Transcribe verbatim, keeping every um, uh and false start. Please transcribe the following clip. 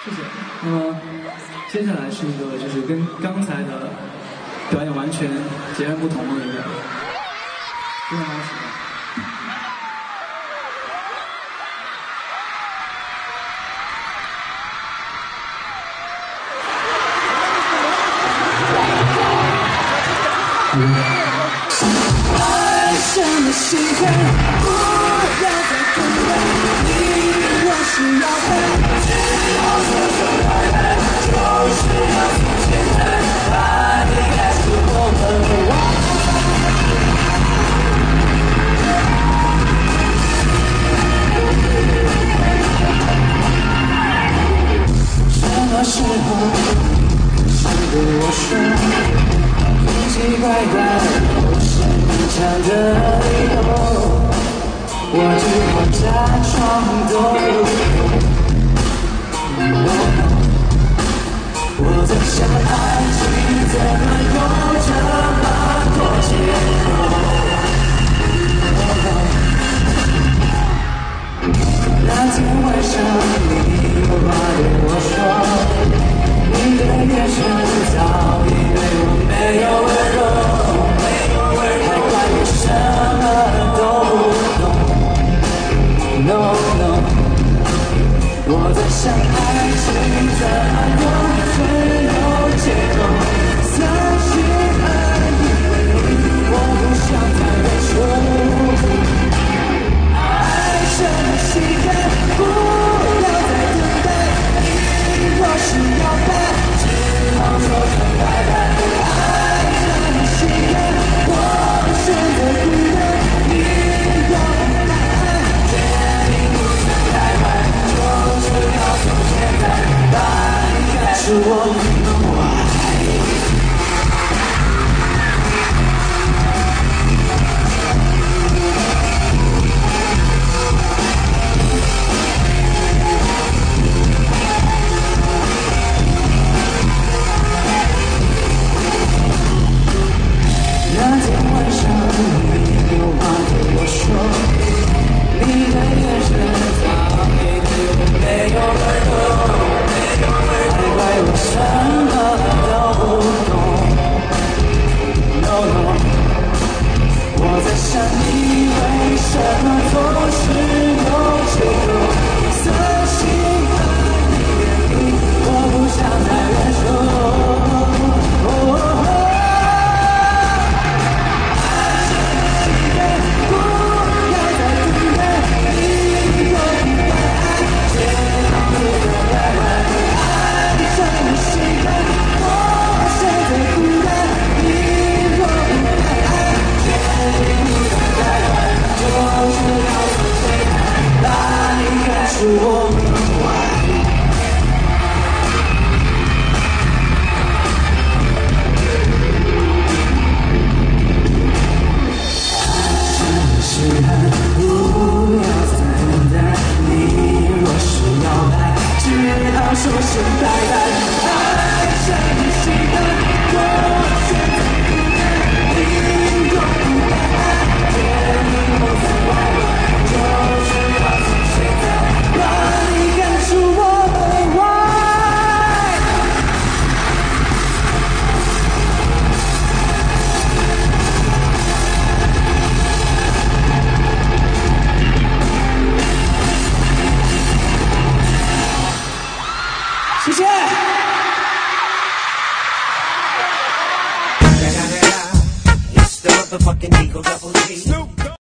谢谢。那么接下来是一个就是跟刚才的表演完全截然不同的一个，非常好喜欢。 爱什么心狠，不要再等待，你若是要爱，只好说出来，就是要从现在把你开始我们玩。什么时候想对我说？奇奇怪怪，我是勉强的理由，我只好假装都不懂。我在想，爱情怎么有这么多借口？那天晚上，你有话对我说，你的眼神早已对我没有温柔。No no， 我在想爱情怎么永远有借口，相信爱你，我不想太认输。爱什么心狠，不要再等待，你若是要爱，只好说声拜拜。爱什么心狠，我选择孤单，你若不爱。是我的爱。那天晚上，你有话对我说，你的眼神早已对我没有温柔。怪我什么都不懂 ，No No， 我在想你为什么总是有借口，相信爱你，我不想再忍受。爱什么心狠，不要再等待，你若不爱，只好说声拜拜。什么心狠，我选择孤单，你若不爱，决定不再徘徊，就是要从现在把你赶出我门外。什么心狠，不要再等待，你若是要爱，只好说声拜拜。爱什么心狠，我选择孤单，你若不爱，决定不再徘徊，就是要从现在把你赶出我门外。谢谢。 It's the motherfucking Eagle Double G.